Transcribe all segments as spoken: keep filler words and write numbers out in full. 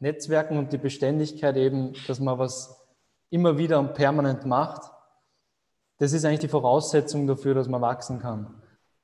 Netzwerken und die Beständigkeit eben, dass man was immer wieder und permanent macht, das ist eigentlich die Voraussetzung dafür, dass man wachsen kann.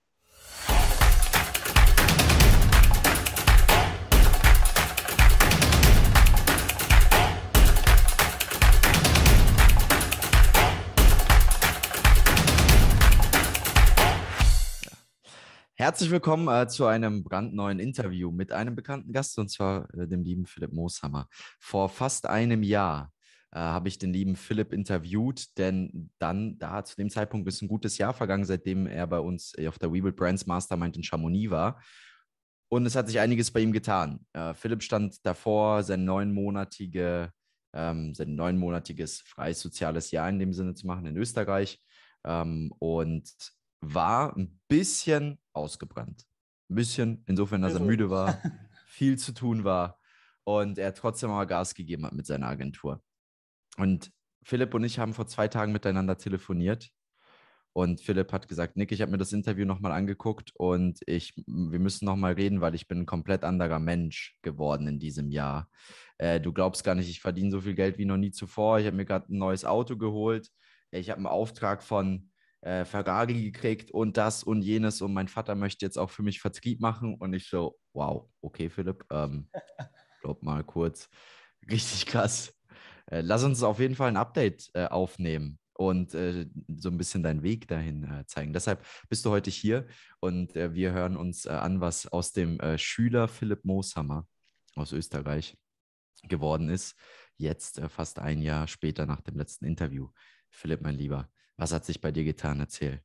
Herzlich willkommen äh, zu einem brandneuen Interview mit einem bekannten Gast, und zwar äh, dem lieben Philipp Mooshammer. Vor fast einem Jahr äh, habe ich den lieben Philipp interviewt, denn dann, da zu dem Zeitpunkt ist ein gutes Jahr vergangen, seitdem er bei uns äh, auf der WeBuild Brands Mastermind in Chamonix war. Und es hat sich einiges bei ihm getan. Äh, Philipp stand davor, sein neunmonatige, ähm, sein neunmonatiges freies soziales Jahr in dem Sinne zu machen in Österreich. Ähm, und war ein bisschen ausgebrannt. Ein bisschen, insofern, dass er müde war, viel zu tun war und er trotzdem aber Gas gegeben hat mit seiner Agentur. Und Philipp und ich haben vor zwei Tagen miteinander telefoniert und Philipp hat gesagt, Nick, ich habe mir das Interview nochmal angeguckt und ich, wir müssen nochmal reden, weil ich bin ein komplett anderer Mensch geworden in diesem Jahr. Äh, du glaubst gar nicht, ich verdiene so viel Geld wie noch nie zuvor. Ich habe mir gerade ein neues Auto geholt. Ich habe einen Auftrag von äh, Ferrari gekriegt und das und jenes und mein Vater möchte jetzt auch für mich Vertrieb machen und ich so, wow, okay Philipp, ähm, glaub mal kurz, richtig krass. Äh, lass uns auf jeden Fall ein Update äh, aufnehmen und äh, so ein bisschen deinen Weg dahin äh, zeigen. Deshalb bist du heute hier und äh, wir hören uns äh, an, was aus dem äh, Schüler Philipp Mooshammer aus Österreich geworden ist, jetzt äh, fast ein Jahr später nach dem letzten Interview. Philipp, mein Lieber, was hat sich bei dir getan? Erzähl.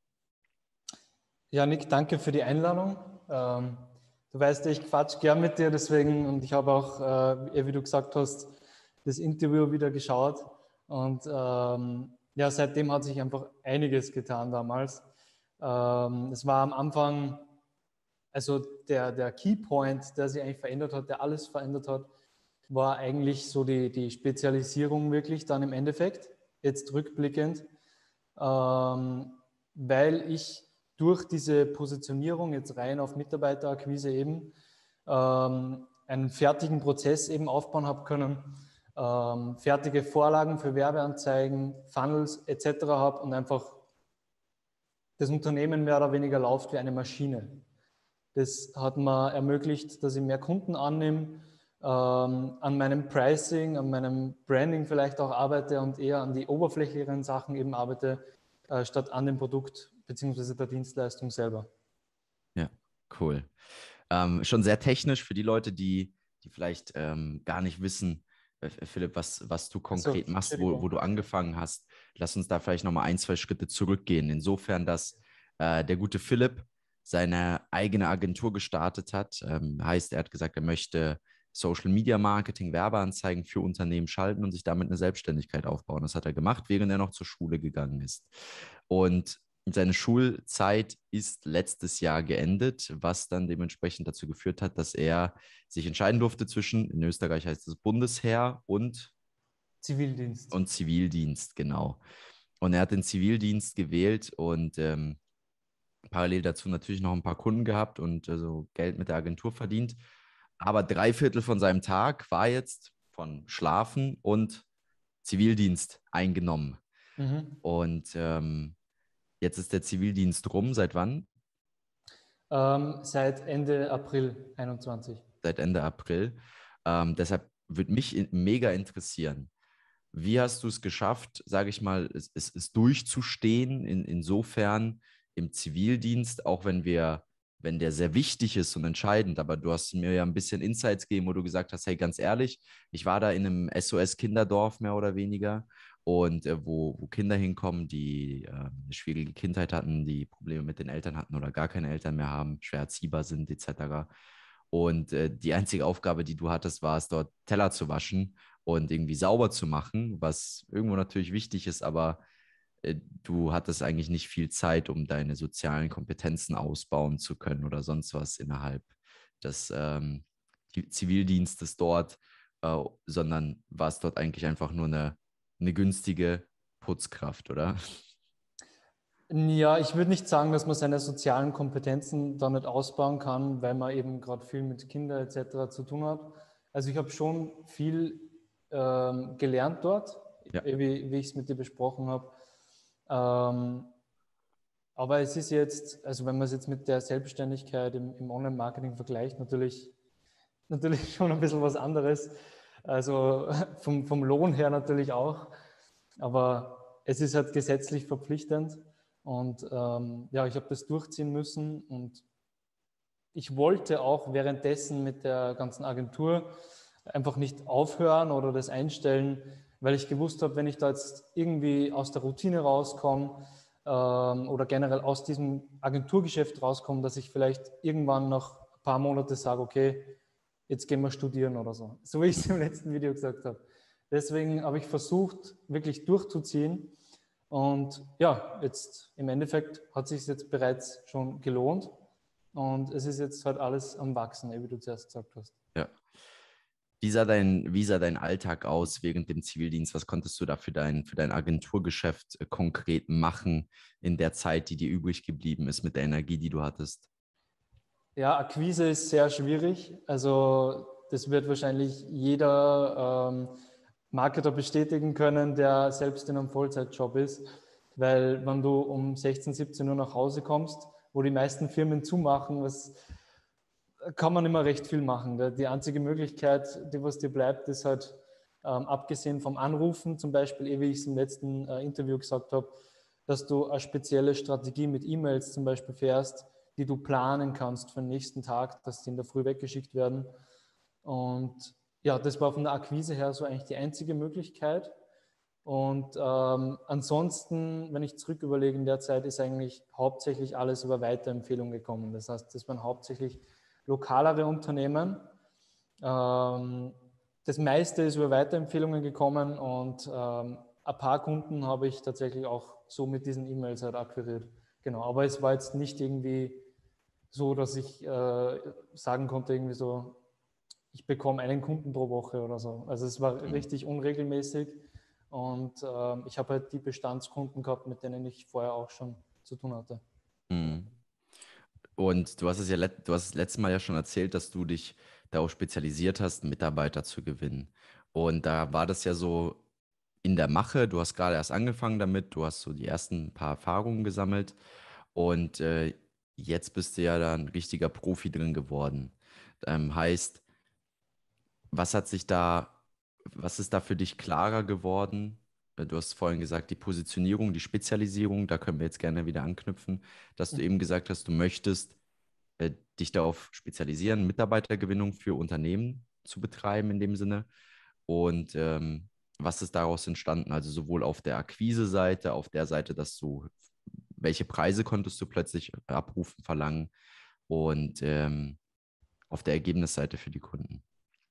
Ja, Nick, danke für die Einladung. Ähm, du weißt, ich quatsch gern mit dir, deswegen, und ich habe auch, äh, wie du gesagt hast, das Interview wieder geschaut. Und ähm, ja, seitdem hat sich einfach einiges getan damals. Ähm, es war am Anfang, also der, der Keypoint, der sich eigentlich verändert hat, der alles verändert hat, war eigentlich so die, die Spezialisierung wirklich dann im Endeffekt, jetzt rückblickend, ähm, weil ich durch diese Positionierung jetzt rein auf Mitarbeiterakquise eben ähm, einen fertigen Prozess eben aufbauen habe können, ähm, fertige Vorlagen für Werbeanzeigen, Funnels et cetera habe und einfach das Unternehmen mehr oder weniger läuft wie eine Maschine. Das hat mir ermöglicht, dass ich mehr Kunden annehme, ähm, an meinem Pricing, an meinem Branding vielleicht auch arbeite und eher an die oberflächlicheren Sachen eben arbeite, äh, statt an dem Produkt bzw. der Dienstleistung selber. Ja, cool. Ähm, schon sehr technisch für die Leute, die, die vielleicht ähm, gar nicht wissen, äh, Philipp, was, was du Also, konkret machst, wo, wo Entschuldigung. du angefangen hast. Lass uns da vielleicht nochmal ein, zwei Schritte zurückgehen. Insofern, dass äh, der gute Philipp seine eigene Agentur gestartet hat. Ähm, heißt, er hat gesagt, er möchte Social Media Marketing, Werbeanzeigen für Unternehmen schalten und sich damit eine Selbstständigkeit aufbauen. Das hat er gemacht, während er noch zur Schule gegangen ist. Und seine Schulzeit ist letztes Jahr geendet, was dann dementsprechend dazu geführt hat, dass er sich entscheiden durfte zwischen, in Österreich heißt es Bundesheer und, Zivildienst. und Zivildienst, genau. Und er hat den Zivildienst gewählt und ähm, parallel dazu natürlich noch ein paar Kunden gehabt und also Geld mit der Agentur verdient. Aber drei Viertel von seinem Tag war jetzt von Schlafen und Zivildienst eingenommen. Mhm. Und ähm, jetzt ist der Zivildienst rum. Seit wann? Ähm, seit Ende April einundzwanzig. Seit Ende April. Ähm, deshalb würde mich in, mega interessieren, wie hast du es geschafft, sage ich mal, es, es, es durchzustehen, in, insofern im Zivildienst, auch wenn wir, wenn der sehr wichtig ist und entscheidend, aber du hast mir ja ein bisschen Insights gegeben, wo du gesagt hast, hey, ganz ehrlich, ich war da in einem S O S-Kinderdorf mehr oder weniger und äh, wo, wo Kinder hinkommen, die äh, eine schwierige Kindheit hatten, die Probleme mit den Eltern hatten oder gar keine Eltern mehr haben, schwer erziehbar sind et cetera. Und äh, die einzige Aufgabe, die du hattest, war es, dort Teller zu waschen und irgendwie sauber zu machen, was irgendwo natürlich wichtig ist, aber äh, du hattest eigentlich nicht viel Zeit, um deine sozialen Kompetenzen ausbauen zu können oder sonst was innerhalb des ähm, Zivildienstes dort, äh, sondern warst dort eigentlich einfach nur eine, eine günstige Putzkraft, oder? Ja, ich würde nicht sagen, dass man seine sozialen Kompetenzen da nicht ausbauen kann, weil man eben gerade viel mit Kindern et cetera zu tun hat. Also ich habe schon viel ähm, gelernt dort, Ja. wie, wie ich es mit dir besprochen habe. Ähm, aber es ist jetzt, also wenn man es jetzt mit der Selbstständigkeit im, im Online-Marketing vergleicht, natürlich, natürlich schon ein bisschen was anderes. Also vom, vom Lohn her natürlich auch. Aber es ist halt gesetzlich verpflichtend. Und ähm, ja, ich habe das durchziehen müssen. Und ich wollte auch währenddessen mit der ganzen Agentur einfach nicht aufhören oder das einstellen, weil ich gewusst habe, wenn ich da jetzt irgendwie aus der Routine rauskomme ähm, oder generell aus diesem Agenturgeschäft rauskomme, dass ich vielleicht irgendwann nach ein paar Monaten sage, okay, jetzt gehen wir studieren oder so. So wie ich es im letzten Video gesagt habe. Deswegen habe ich versucht, wirklich durchzuziehen. Und ja, jetzt im Endeffekt hat sich jetzt bereits schon gelohnt. Und es ist jetzt halt alles am Wachsen, wie du zuerst gesagt hast. Ja. Wie sah dein, wie sah dein Alltag aus während dem Zivildienst? Was konntest du da für dein, für dein Agenturgeschäft äh, konkret machen in der Zeit, die dir übrig geblieben ist, mit der Energie, die du hattest? Ja, Akquise ist sehr schwierig. Also das wird wahrscheinlich jeder ähm, Marketer bestätigen können, der selbst in einem Vollzeitjob ist. Weil wenn du um sechzehn, siebzehn Uhr nach Hause kommst, wo die meisten Firmen zumachen, was kann man immer recht viel machen. Die einzige Möglichkeit, die was dir bleibt, ist halt, ähm, abgesehen vom Anrufen, zum Beispiel, eh wie ich es im letzten äh, Interview gesagt habe, dass du eine spezielle Strategie mit E-Mails zum Beispiel fährst, die du planen kannst für den nächsten Tag, dass die in der Früh weggeschickt werden. Und ja, das war von der Akquise her so eigentlich die einzige Möglichkeit. Und ähm, ansonsten, wenn ich zurück überlege, in der Zeit ist eigentlich hauptsächlich alles über Weiterempfehlungen gekommen. Das heißt, das waren hauptsächlich lokalere Unternehmen. Ähm, das meiste ist über Weiterempfehlungen gekommen und ähm, ein paar Kunden habe ich tatsächlich auch so mit diesen E-Mails halt akquiriert. Genau, aber es war jetzt nicht irgendwie so, dass ich äh, sagen konnte, irgendwie so, ich bekomme einen Kunden pro Woche oder so. Also es war Mhm. richtig unregelmäßig und äh, ich habe halt die Bestandskunden gehabt, mit denen ich vorher auch schon zu tun hatte. Mhm. Und du hast es ja, let- du hast es letztes Mal ja schon erzählt, dass du dich darauf spezialisiert hast, Mitarbeiter zu gewinnen. Und da war das ja so in der Mache. Du hast gerade erst angefangen damit, du hast so die ersten paar Erfahrungen gesammelt und äh, jetzt bist du ja da ein richtiger Profi drin geworden. Ähm, heißt, was hat sich da, was ist da für dich klarer geworden? Äh, Du hast vorhin gesagt, die Positionierung, die Spezialisierung, da können wir jetzt gerne wieder anknüpfen, dass du eben gesagt hast, du möchtest äh, dich darauf spezialisieren, Mitarbeitergewinnung für Unternehmen zu betreiben in dem Sinne. Und ähm, was ist daraus entstanden? Also sowohl auf der Akquise-Seite, auf der Seite, dass du, welche Preise konntest du plötzlich abrufen, verlangen und ähm, auf der Ergebnisseite für die Kunden.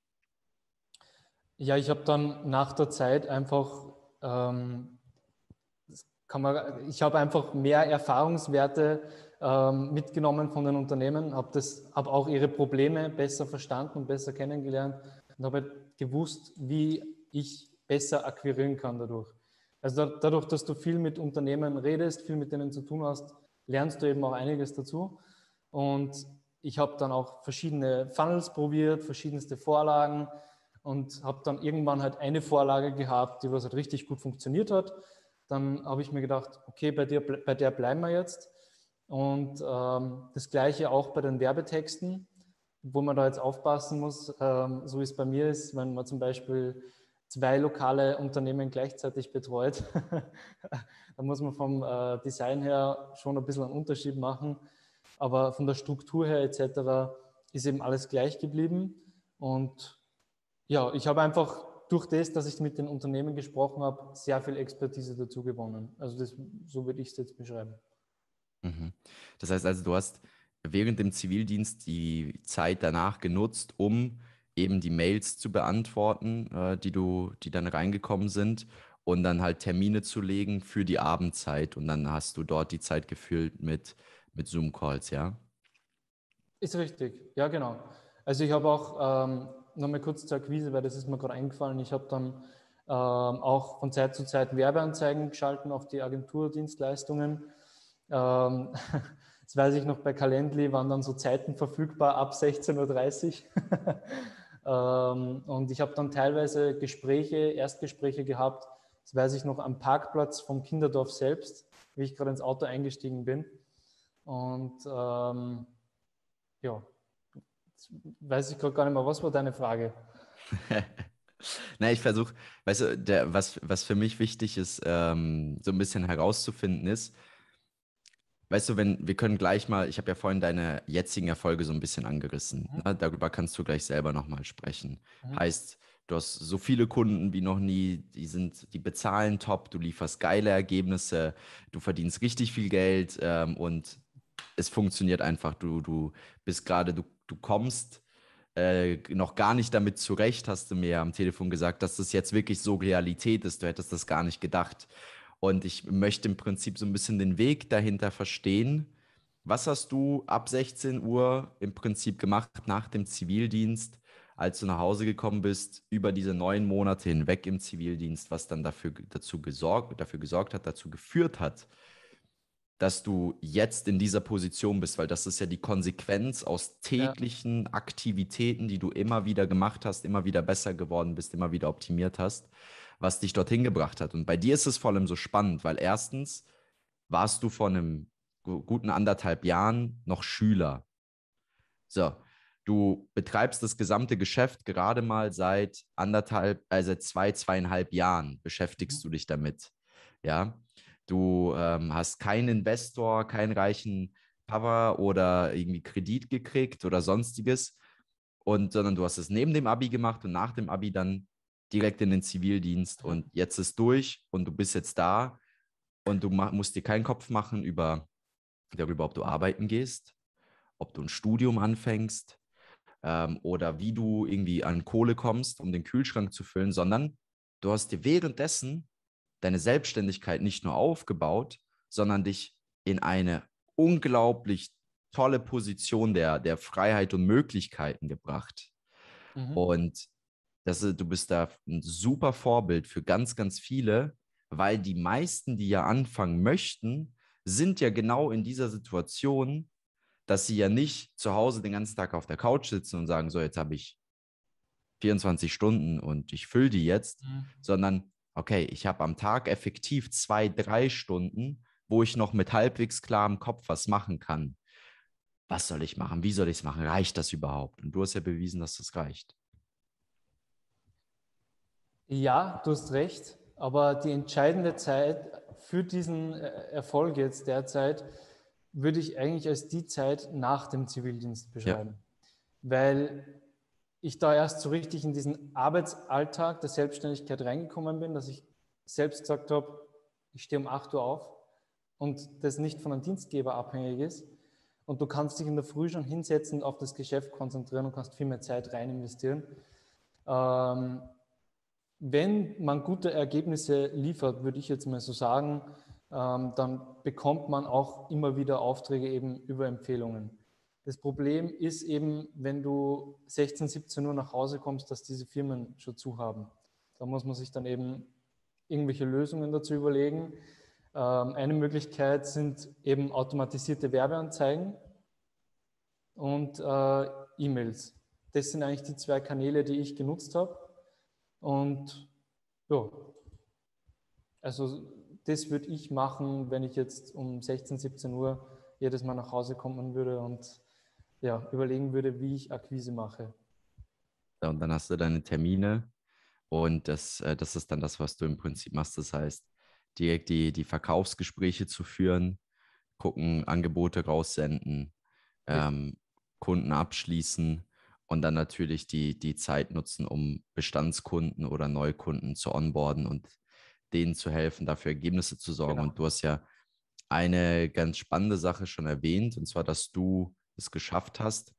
Ja, ich habe dann nach der Zeit einfach, ähm, kann man, ich habe einfach mehr Erfahrungswerte ähm, mitgenommen von den Unternehmen, habe hab auch ihre Probleme besser verstanden und besser kennengelernt und habe halt gewusst, wie ich besser akquirieren kann dadurch. Also da, dadurch, dass du viel mit Unternehmen redest, viel mit denen zu tun hast, lernst du eben auch einiges dazu. Und ich habe dann auch verschiedene Funnels probiert, verschiedenste Vorlagen und habe dann irgendwann halt eine Vorlage gehabt, die was halt richtig gut funktioniert hat. Dann habe ich mir gedacht, okay, bei, dir, bei der bleiben wir jetzt. Und ähm, das Gleiche auch bei den Werbetexten, wo man da jetzt aufpassen muss, ähm, so wie es bei mir ist, wenn man zum Beispiel zwei lokale Unternehmen gleichzeitig betreut, da muss man vom äh, Design her schon ein bisschen einen Unterschied machen. Aber von der Struktur her et cetera ist eben alles gleich geblieben. Und ja, ich habe einfach durch das, dass ich mit den Unternehmen gesprochen habe, sehr viel Expertise dazu gewonnen. Also das, so würde ich es jetzt beschreiben. Mhm. Das heißt also, du hast während dem Zivildienst die Zeit danach genutzt, um eben die Mails zu beantworten, äh, die du, die dann reingekommen sind und dann halt Termine zu legen für die Abendzeit und dann hast du dort die Zeit gefüllt mit, mit Zoom-Calls, ja? Ist richtig, ja genau. Also ich habe auch, ähm, nochmal kurz zur Akquise, weil das ist mir gerade eingefallen, ich habe dann ähm, auch von Zeit zu Zeit Werbeanzeigen geschalten auf die Agenturdienstleistungen. Ähm, das weiß ich noch, bei Calendly waren dann so Zeiten verfügbar ab sechzehn Uhr dreißig. Ähm, und ich habe dann teilweise Gespräche, Erstgespräche gehabt, das weiß ich noch, am Parkplatz vom Kinderdorf selbst, wie ich gerade ins Auto eingestiegen bin. Und ähm, ja, jetzt weiß ich gerade gar nicht mehr, was war deine Frage? Na, ich versuche, weißt du, der, was, was für mich wichtig ist, ähm, so ein bisschen herauszufinden ist, weißt du, wenn, wir können gleich mal, ich habe ja vorhin deine jetzigen Erfolge so ein bisschen angerissen, Mhm. ne? Darüber kannst du gleich selber nochmal sprechen. Mhm. Heißt, du hast so viele Kunden wie noch nie, die sind, die bezahlen top, du lieferst geile Ergebnisse, du verdienst richtig viel Geld, ähm, und es funktioniert einfach. Du, du bist gerade, du, du kommst äh, noch gar nicht damit zurecht, hast du mir am Telefon gesagt, dass das jetzt wirklich so Realität ist. Du hättest das gar nicht gedacht. Und ich möchte im Prinzip so ein bisschen den Weg dahinter verstehen. Was hast du ab sechzehn Uhr im Prinzip gemacht nach dem Zivildienst, als du nach Hause gekommen bist, über diese neun Monate hinweg im Zivildienst, was dann dafür, dazu gesorgt, dafür gesorgt hat, dazu geführt hat, dass du jetzt in dieser Position bist, weil das ist ja die Konsequenz aus Ja. täglichen Aktivitäten, die du immer wieder gemacht hast, immer wieder besser geworden bist, immer wieder optimiert hast, was dich dorthin gebracht hat. Und bei dir ist es vor allem so spannend, weil erstens warst du vor einem guten anderthalb Jahren noch Schüler. So, du betreibst das gesamte Geschäft gerade mal seit anderthalb, also zwei, zweieinhalb Jahren beschäftigst Mhm. du dich damit. Ja, du ähm, hast keinen Investor, keinen reichen Papa oder irgendwie Kredit gekriegt oder sonstiges, und sondern du hast es neben dem Abi gemacht und nach dem Abi dann direkt in den Zivildienst, Mhm. und jetzt ist durch und du bist jetzt da und du musst dir keinen Kopf machen über darüber, ob du arbeiten gehst, ob du ein Studium anfängst, ähm, oder wie du irgendwie an Kohle kommst, um den Kühlschrank zu füllen, sondern du hast dir währenddessen deine Selbstständigkeit nicht nur aufgebaut, sondern dich in eine unglaublich tolle Position der, der Freiheit und Möglichkeiten gebracht. Mhm. Und das, du bist da ein super Vorbild für ganz, ganz viele, weil die meisten, die ja anfangen möchten, sind ja genau in dieser Situation, dass sie ja nicht zu Hause den ganzen Tag auf der Couch sitzen und sagen, so, jetzt habe ich vierundzwanzig Stunden und ich fülle die jetzt, Mhm. sondern, okay, ich habe am Tag effektiv zwei, drei Stunden, wo ich noch mit halbwegs klarem Kopf was machen kann. Was soll ich machen? Wie soll ich es machen? Reicht das überhaupt? Und du hast ja bewiesen, dass das reicht. Ja, du hast recht, aber die entscheidende Zeit für diesen äh, Erfolg jetzt derzeit würde ich eigentlich als die Zeit nach dem Zivildienst Ja, beschreiben, weil ich da erst so richtig in diesen Arbeitsalltag der Selbstständigkeit reingekommen bin, dass ich selbst gesagt habe, ich stehe um acht Uhr auf und das nicht von einem Dienstgeber abhängig ist. Und du kannst dich in der Früh schon hinsetzen und auf das Geschäft konzentrieren und kannst viel mehr Zeit rein investieren. Ähm, wenn man gute Ergebnisse liefert, würde ich jetzt mal so sagen, ähm, dann bekommt man auch immer wieder Aufträge eben über Empfehlungen. Das Problem ist eben, wenn du sechzehn, siebzehn Uhr nach Hause kommst, dass diese Firmen schon zu haben. Da muss man sich dann eben irgendwelche Lösungen dazu überlegen. Ähm, eine Möglichkeit sind eben automatisierte Werbeanzeigen und äh, E-Mails. Das sind eigentlich die zwei Kanäle, die ich genutzt habe. Und ja, also das würde ich machen, wenn ich jetzt um sechzehn, siebzehn Uhr jedes Mal nach Hause kommen würde und ja, überlegen würde, wie ich Akquise mache. und dann hast du deine Termine, und das, äh, das ist dann das, was du im Prinzip machst. Das heißt, direkt die, die Verkaufsgespräche zu führen, gucken, Angebote raussenden, Richtig. ähm, Kunden abschließen und dann natürlich die, die Zeit nutzen, um Bestandskunden oder Neukunden zu onboarden und denen zu helfen, dafür Ergebnisse zu sorgen. Genau. Und du hast ja eine ganz spannende Sache schon erwähnt, und zwar, dass du es geschafft hast,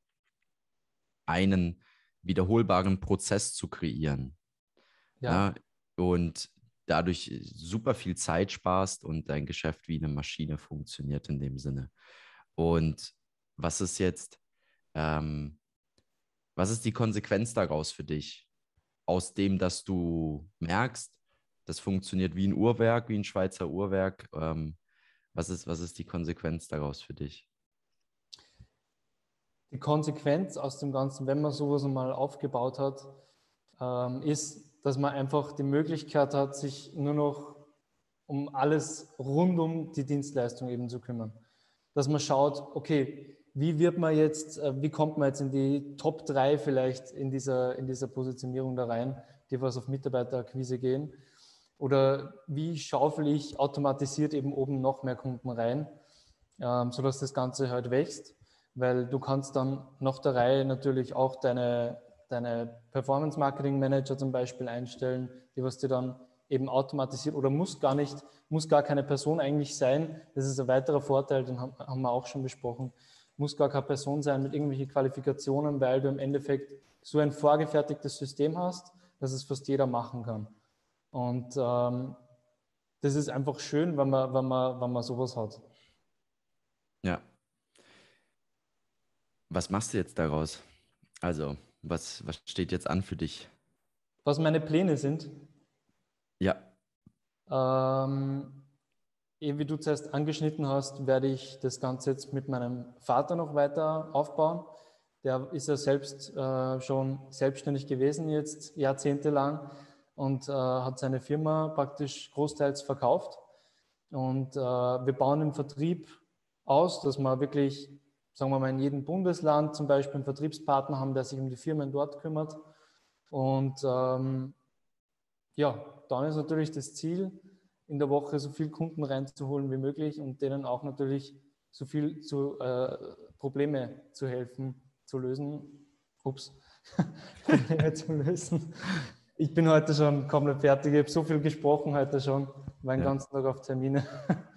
einen wiederholbaren Prozess zu kreieren. Ja, Ja, und dadurch super viel Zeit sparst und dein Geschäft wie eine Maschine funktioniert in dem Sinne. Und was ist jetzt, ähm, was ist die Konsequenz daraus für dich? Aus dem, dass du merkst, das funktioniert wie ein Uhrwerk, wie ein Schweizer Uhrwerk. Ähm, was ist, was ist die Konsequenz daraus für dich? die Konsequenz aus dem Ganzen, wenn man sowas einmal aufgebaut hat, ähm, ist, dass man einfach die Möglichkeit hat, sich nur noch um alles rund um die Dienstleistung eben zu kümmern. Dass man schaut, okay, wie wird man jetzt, wie kommt man jetzt in die Top drei vielleicht in dieser, in dieser Positionierung da rein, die was auf Mitarbeiterakquise gehen? Oder wie schaufel ich automatisiert eben oben noch mehr Kunden rein, ähm, sodass das Ganze halt wächst, weil du kannst dann nach der Reihe natürlich auch deine, deine Performance-Marketing-Manager zum Beispiel einstellen, die was dir dann eben automatisiert oder muss gar nicht, muss gar keine Person eigentlich sein. Das ist ein weiterer Vorteil, den haben wir auch schon besprochen. Muss gar keine Person sein mit irgendwelchen Qualifikationen, weil du im Endeffekt so ein vorgefertigtes System hast, dass es fast jeder machen kann. Und ähm, das ist einfach schön, wenn man, wenn man, wenn man sowas hat. Ja. Was machst du jetzt daraus? Also, was, was steht jetzt an für dich? Was meine Pläne sind, Ja, ähm, eh wie du zuerst angeschnitten hast, werde ich das Ganze jetzt mit meinem Vater noch weiter aufbauen. Der ist ja selbst äh, schon selbstständig gewesen, jetzt jahrzehntelang und äh, hat seine Firma praktisch großteils verkauft. Und äh, wir bauen den Vertrieb aus, dass wir wirklich, sagen wir mal, in jedem Bundesland zum Beispiel einen Vertriebspartner haben, der sich um die Firmen dort kümmert. Und ähm, ja, dann ist natürlich das Ziel, in der Woche so viel Kunden reinzuholen wie möglich und denen auch natürlich so viel zu, äh, Probleme zu helfen, zu lösen. Ups, Probleme zu lösen. Ich bin heute schon komplett fertig. Ich habe so viel gesprochen heute schon, war den ja, ganzen Tag auf Termine.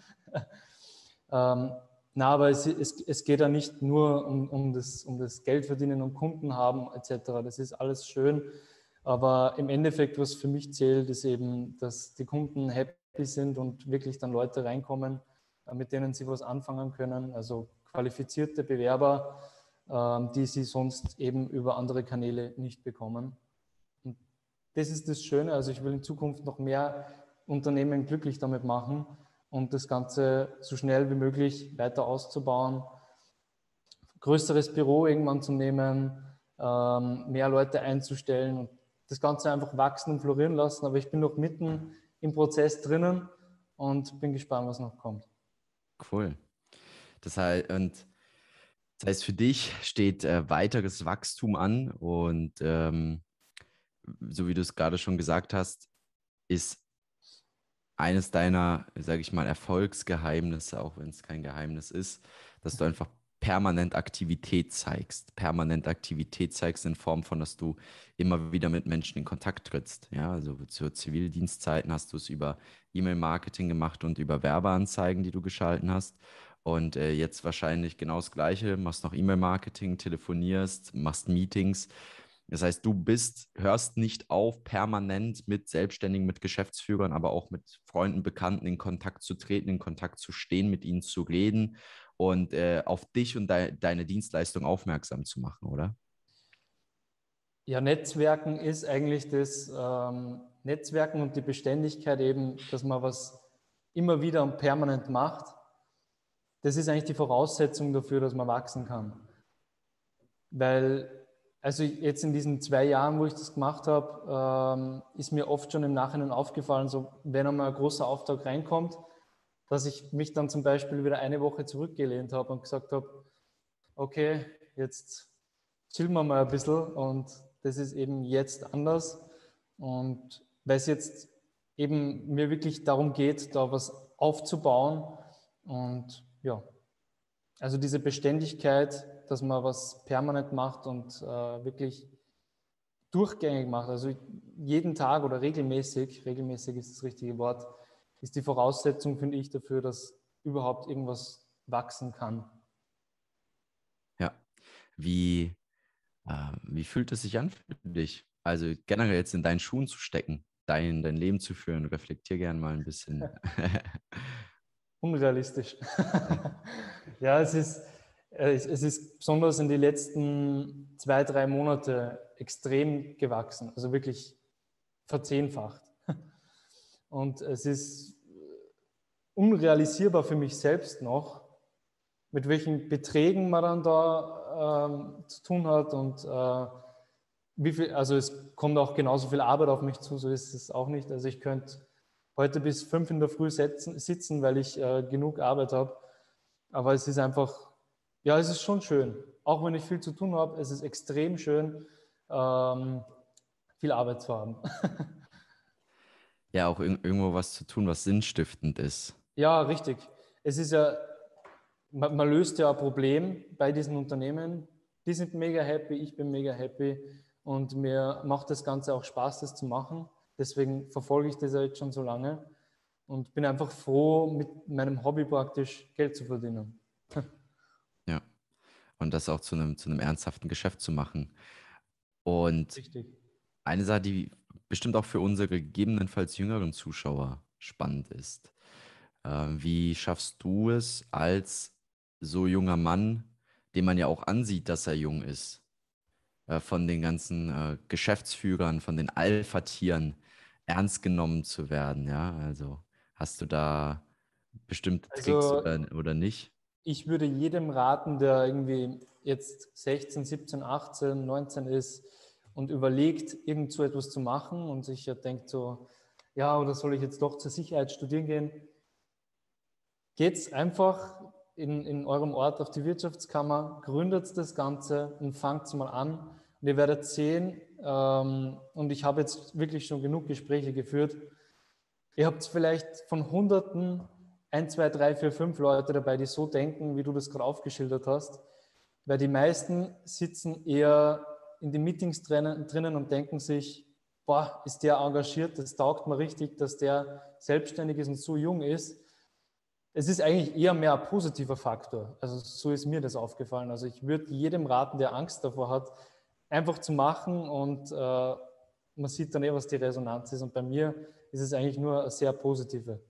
ähm, na, aber es, es, es geht ja nicht nur um, um, das, um das Geld verdienen und Kunden haben et cetera. Das ist alles schön. Aber im Endeffekt, was für mich zählt, ist eben, dass die Kunden happy sind und wirklich dann Leute reinkommen, mit denen sie was anfangen können. Also qualifizierte Bewerber, die sie sonst eben über andere Kanäle nicht bekommen. Und das ist das Schöne. Also ich will in Zukunft noch mehr Unternehmen glücklich damit machen und das Ganze so schnell wie möglich weiter auszubauen, größeres Büro irgendwann zu nehmen, mehr Leute einzustellen und das Ganze einfach wachsen und florieren lassen. Aber ich bin noch mitten im Prozess drinnen und bin gespannt, was noch kommt. cool. Das heißt, und das heißt, für dich steht äh, weiteres Wachstum an und ähm, so wie du es gerade schon gesagt hast, ist eines deiner, sage ich mal, Erfolgsgeheimnisse, auch wenn es kein Geheimnis ist, dass du einfach permanent Aktivität zeigst. Permanent Aktivität zeigst in Form von, dass du immer wieder mit Menschen in Kontakt trittst. Ja, also zu Zivildienstzeiten hast du es über E-Mail-Marketing gemacht und über Werbeanzeigen, die du geschalten hast. Und äh, jetzt wahrscheinlich genau das Gleiche, machst noch E-Mail-Marketing, telefonierst, machst Meetings. Das heißt, du bist, hörst nicht auf, permanent mit Selbstständigen, mit Geschäftsführern, aber auch mit Freunden, Bekannten in Kontakt zu treten, in Kontakt zu stehen, mit ihnen zu reden und äh, auf dich und de deine Dienstleistung aufmerksam zu machen, oder? Ja, Netzwerken ist eigentlich das ähm, Netzwerken und die Beständigkeit eben, dass man was immer wieder und permanent macht. Das ist eigentlich die Voraussetzung dafür, dass man wachsen kann. Weil, also jetzt in diesen zwei Jahren, wo ich das gemacht habe, ähm, ist mir oft schon im Nachhinein aufgefallen, so wenn einmal ein großer Auftrag reinkommt, dass ich mich dann zum Beispiel wieder eine Woche zurückgelehnt habe und gesagt habe, okay, jetzt chillen wir mal ein bisschen und das ist eben jetzt anders. Und weil es jetzt eben mir wirklich darum geht, da was aufzubauen und ja, also diese Beständigkeit, dass man was permanent macht und äh, wirklich durchgängig macht, also jeden Tag oder regelmäßig, regelmäßig ist das richtige Wort, ist die Voraussetzung, finde ich, dafür, dass überhaupt irgendwas wachsen kann. Ja. Wie, äh, wie fühlt es sich an für dich? Also generell jetzt in deinen Schuhen zu stecken, dein, dein Leben zu führen. Reflektier gerne mal ein bisschen. Unrealistisch. Ja, Ja, es ist, äh, es es ist besonders in den letzten zwei, drei Monate extrem gewachsen, also wirklich verzehnfacht. Und es ist unrealisierbar für mich selbst noch, mit welchen Beträgen man dann da ähm, zu tun hat und äh, wie viel, also es kommt auch genauso viel Arbeit auf mich zu, so ist es auch nicht. Also ich könnte heute bis fünf in der Früh setzen, sitzen, weil ich äh, genug Arbeit habe. Aber es ist einfach, ja, es ist schon schön. Auch wenn ich viel zu tun habe, es ist extrem schön, ähm, viel Arbeit zu haben. Ja, auch irg irgendwo was zu tun, was sinnstiftend ist. Ja, richtig. Es ist ja, man, man löst ja ein Problem bei diesen Unternehmen. Die sind mega happy, ich bin mega happy und mir macht das Ganze auch Spaß, das zu machen. Deswegen verfolge ich das ja jetzt schon so lange und bin einfach froh, mit meinem Hobby praktisch Geld zu verdienen. Ja. Und das auch zu einem, zu einem ernsthaften Geschäft zu machen. Und Richtig. eine Sache, die bestimmt auch für unsere gegebenenfalls jüngeren Zuschauer spannend ist. Äh, wie schaffst du es als so junger Mann, dem man ja auch ansieht, dass er jung ist, äh, von den ganzen äh, Geschäftsführern, von den Alpha-Tieren ernst genommen zu werden? Ja, also hast du da bestimmte Tricks Also oder, oder nicht? ich würde jedem raten, der irgendwie jetzt sechzehn, siebzehn, achtzehn, neunzehn ist und überlegt, irgend so etwas zu machen und sich ja denkt so, ja, oder soll ich jetzt doch zur Sicherheit studieren gehen? Geht einfach in, in eurem Ort auf die Wirtschaftskammer, gründet das Ganze und fangt mal an. Und ihr werdet sehen, ähm, und ich habe jetzt wirklich schon genug Gespräche geführt, ihr habt vielleicht von Hunderten ein, zwei, drei, vier, fünf Leute dabei, die so denken, wie du das gerade aufgeschildert hast. Weil die meisten sitzen eher in den Meetings drinnen, drinnen und denken sich, boah, ist der engagiert, das taugt mir richtig, dass der selbstständig ist und so jung ist. Es ist eigentlich eher mehr ein positiver Faktor. Also so ist mir das aufgefallen. Also ich würde jedem raten, der Angst davor hat, einfach zu machen und äh, man sieht dann eh, was die Resonanz ist. Und bei mir ist es eigentlich nur eine sehr positive.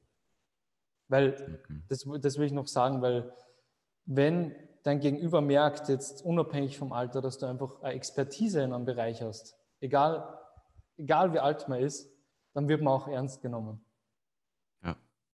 Weil, Okay. das, das will ich noch sagen, weil wenn dein Gegenüber merkt, jetzt unabhängig vom Alter, dass du einfach eine Expertise in einem Bereich hast, egal, egal wie alt man ist, dann wird man auch ernst genommen. Ja,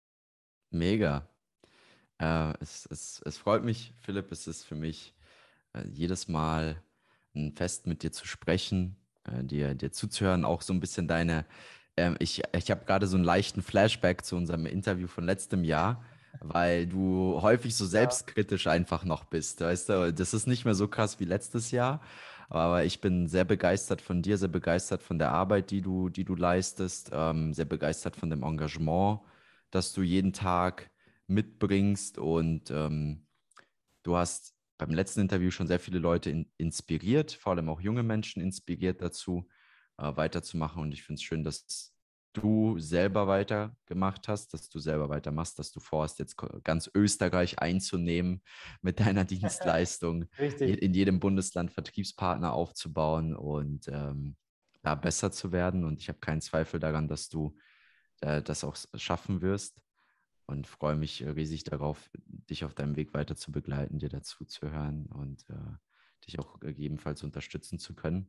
mega. Äh, es, es, es freut mich, Philipp, es ist für mich äh, jedes Mal ein Fest, mit dir zu sprechen, äh, dir, dir zuzuhören, auch so ein bisschen deine, ähm, ich, ich habe gerade so einen leichten Flashback zu unserem Interview von letztem Jahr, weil du häufig so Ja, selbstkritisch einfach noch bist, weißt du, das ist nicht mehr so krass wie letztes Jahr, aber ich bin sehr begeistert von dir, sehr begeistert von der Arbeit, die du, die du leistest, ähm, sehr begeistert von dem Engagement, das du jeden Tag mitbringst und ähm, du hast beim letzten Interview schon sehr viele Leute in, inspiriert, vor allem auch junge Menschen inspiriert dazu, äh, weiterzumachen. Und ich finde es schön, dass du selber weitergemacht hast, dass du selber weitermachst, dass du vorhast, jetzt ko- ganz Österreich einzunehmen mit deiner Dienstleistung, je- richtig. in jedem Bundesland Vertriebspartner aufzubauen und ähm, da besser zu werden. Und ich habe keinen Zweifel daran, dass du äh, das auch s- schaffen wirst und freue mich äh, riesig darauf, dich auf deinem Weg weiter zu begleiten, dir dazu zu hören und äh, dich auch gegebenenfalls unterstützen zu können.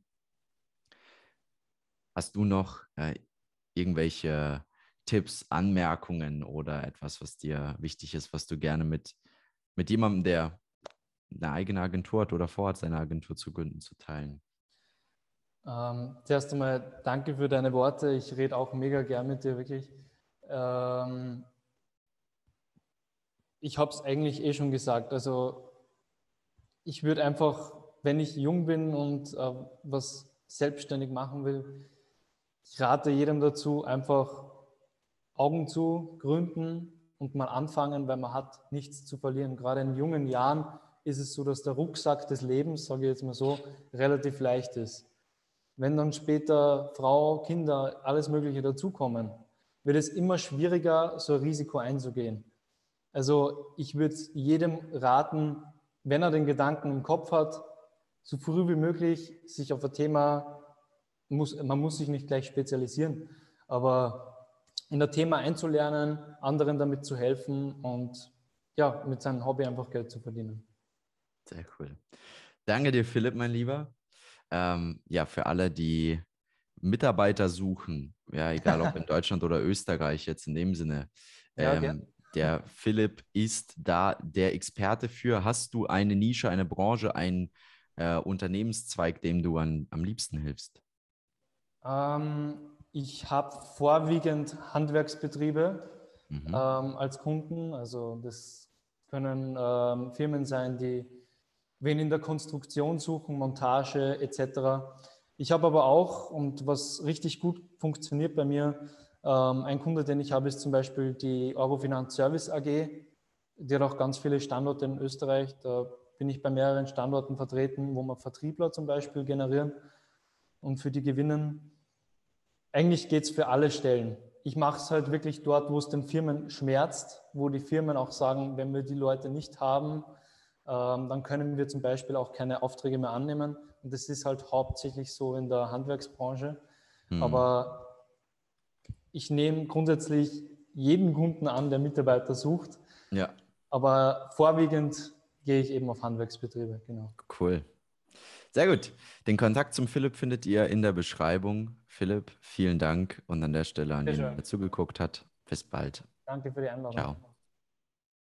Hast du noch äh, irgendwelche Tipps, Anmerkungen oder etwas, was dir wichtig ist, was du gerne mit, mit jemandem, der eine eigene Agentur hat oder vorhat, seine Agentur zu gründen, zu teilen? Ähm, zuerst einmal danke für deine Worte. Ich rede auch mega gern mit dir, wirklich. Ähm, ich habe es eigentlich eh schon gesagt. Also ich würde einfach, wenn ich jung bin und äh, was selbstständig machen will, ich rate jedem dazu, einfach Augen zu, gründen und mal anfangen, weil man hat nichts zu verlieren. Gerade in jungen Jahren ist es so, dass der Rucksack des Lebens, sage ich jetzt mal so, relativ leicht ist. Wenn dann später Frau, Kinder, alles Mögliche dazukommen, wird es immer schwieriger, so ein Risiko einzugehen. Also ich würde jedem raten, wenn er den Gedanken im Kopf hat, so früh wie möglich sich auf ein Thema, muss, man muss sich nicht gleich spezialisieren, aber in ein Thema einzulernen, anderen damit zu helfen und ja, mit seinem Hobby einfach Geld zu verdienen. Sehr cool. Danke dir, Philipp, mein Lieber. Ähm, ja, für alle, die Mitarbeiter suchen, ja, egal ob in Deutschland oder Österreich, jetzt in dem Sinne, Ja, gern. ähm, der Philipp ist da der Experte für. Hast du eine Nische, eine Branche, ein äh, Unternehmenszweig, dem du an, am liebsten hilfst? Ähm, ich habe vorwiegend Handwerksbetriebe Mhm. ähm, als Kunden. Also das können ähm, Firmen sein, die wen in der Konstruktion suchen, Montage et cetera. Ich habe aber auch, und was richtig gut funktioniert bei mir, ähm, ein Kunde, den ich habe, ist zum Beispiel die Eurofinanz Service A G. Die hat auch ganz viele Standorte in Österreich. Da bin ich bei mehreren Standorten vertreten, wo wir Vertriebler zum Beispiel generieren und für die gewinnen. Eigentlich geht es für alle Stellen. Ich mache es halt wirklich dort, wo es den Firmen schmerzt, wo die Firmen auch sagen, wenn wir die Leute nicht haben, ähm, dann können wir zum Beispiel auch keine Aufträge mehr annehmen. Und das ist halt hauptsächlich so in der Handwerksbranche. Hm. Aber ich nehme grundsätzlich jeden Kunden an, der Mitarbeiter sucht. Ja, Aber vorwiegend gehe ich eben auf Handwerksbetriebe, genau. cool. Sehr gut. Den Kontakt zum Philipp findet ihr in der Beschreibung. Philipp, vielen Dank und an der Stelle an Sehr jeden, schön. der zugeguckt hat. Bis bald. Danke für die Einladung. Ciao.